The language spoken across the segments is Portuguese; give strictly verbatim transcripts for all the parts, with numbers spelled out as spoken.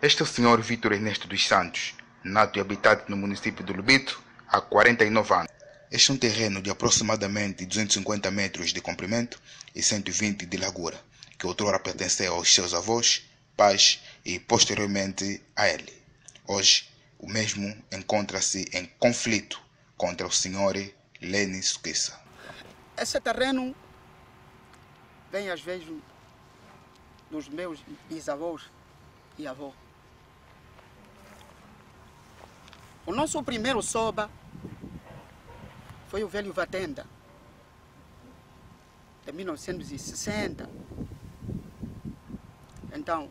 Este é o senhor Vítor Ernesto dos Santos, nato e habitante no município de Lobito há quarenta e nove anos. Este é um terreno de aproximadamente duzentos e cinquenta metros de comprimento e cento e vinte de largura, que outrora pertenceu aos seus avós, pais e posteriormente a ele. Hoje, o mesmo encontra-se em conflito contra o senhor Leni Suquissa. Esse terreno vem às vezes dos meus bisavós e avós. O nosso primeiro soba foi o velho Vatenda, de mil novecentos e sessenta. Então,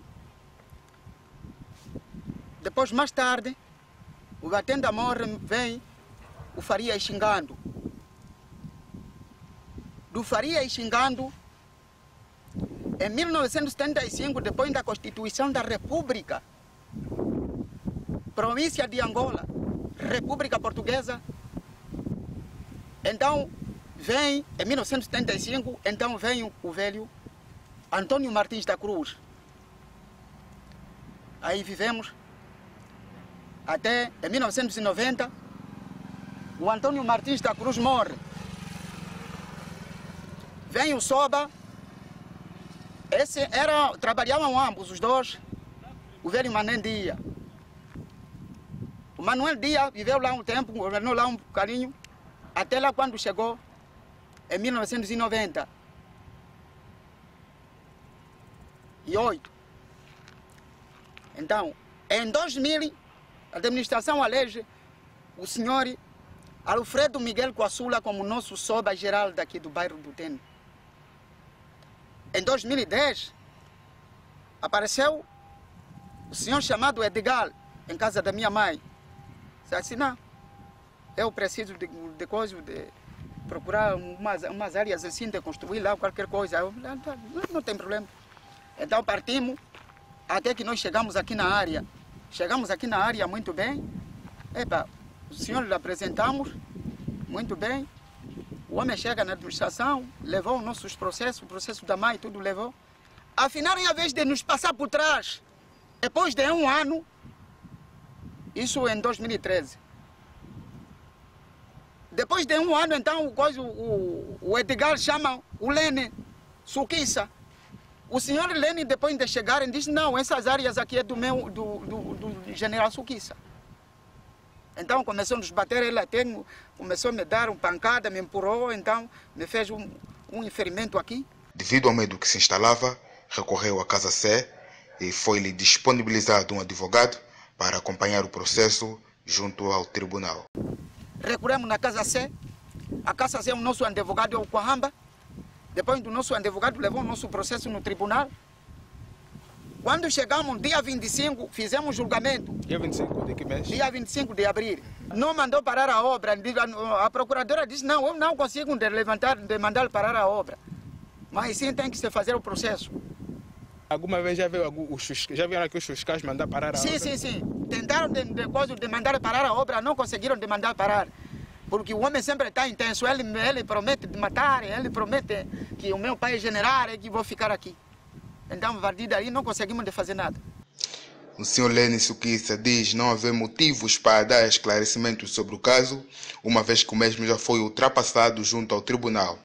depois, mais tarde, o Vatenda morre, vem o Faria Xingando. Do Faria Xingando, em mil novecentos e setenta e cinco, depois da Constituição da República, província de Angola, República Portuguesa, então vem, em mil novecentos e setenta e cinco, então vem o, o velho Antônio Martins da Cruz. Aí vivemos até em mil novecentos e noventa, o Antônio Martins da Cruz morre. Vem o Soba, esse era, trabalhavam ambos os dois, o velho Manuel Dia. O Manuel Dia viveu lá um tempo, governou lá um bocadinho, até lá quando chegou, em mil novecentos e noventa e oito. Então, em dois mil, a administração elege o senhor Alfredo Miguel Coaçula como nosso soba geral daqui do bairro do Tene. Em dois mil e dez, apareceu o senhor chamado Edgar, em casa da minha mãe. Disse assim, não, eu preciso de, de coisa, de procurar umas, umas áreas assim, de construir lá qualquer coisa. Eu, não, não tem problema. Então partimos, até que nós chegamos aqui na área. Chegamos aqui na área muito bem. Epa, o senhor lhe apresentamos, muito bem. O homem chega na administração, levou os nossos processos, o processo da mãe, tudo levou. Afinal, em vez de nos passar por trás, depois de um ano, isso em dois mil e treze. Depois de um ano, então, o, o, o Edgar chama o Leni Suquissa. O senhor Leni, depois de chegarem, diz, não, essas áreas aqui é do meu, do, do, do general Suquissa. Então começou a nos bater, ele até começou a me dar uma pancada, me empurrou, então me fez um, um ferimento aqui. Devido ao medo que se instalava, recorreu à Casa C e foi-lhe disponibilizado um advogado para acompanhar o processo junto ao tribunal. Recorremos na Casa C, a Casa C é o nosso advogado, é o Coahamba. Depois do nosso advogado levou o nosso processo no tribunal. Quando chegamos, dia vinte e cinco, fizemos julgamento. Dia vinte e cinco de que mês? Dia vinte e cinco de abril. Não mandou parar a obra. A procuradora disse, não, eu não consigo levantar, de mandar parar a obra. Mas sim tem que se fazer o processo. Alguma vez já viu os, já vieram aqui os fiscais mandar parar a sim, obra? Sim, sim, sim. Tentaram de, de, de mandar parar a obra, não conseguiram de mandar parar. Porque o homem sempre está intenso. Ele, ele promete de matar, ele promete que o meu pai é general e que vou ficar aqui. Então, a partir daí, não conseguimos de fazer nada. O senhor Leni Suquissa diz não haver motivos para dar esclarecimentos sobre o caso, uma vez que o mesmo já foi ultrapassado junto ao tribunal.